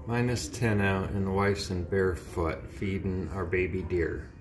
-10 out and the wife's in barefoot feeding our baby deer.